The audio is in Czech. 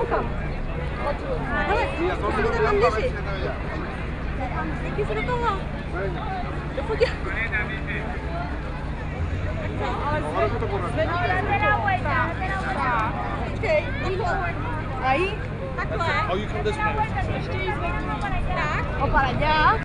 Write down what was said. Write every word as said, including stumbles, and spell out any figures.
koukám. Hele, ty se tam mám měřit. Ty se do toho. Do fotě. Počkej, ahí. Takhle. Oh, you come this way. Tak. Opa, dělá.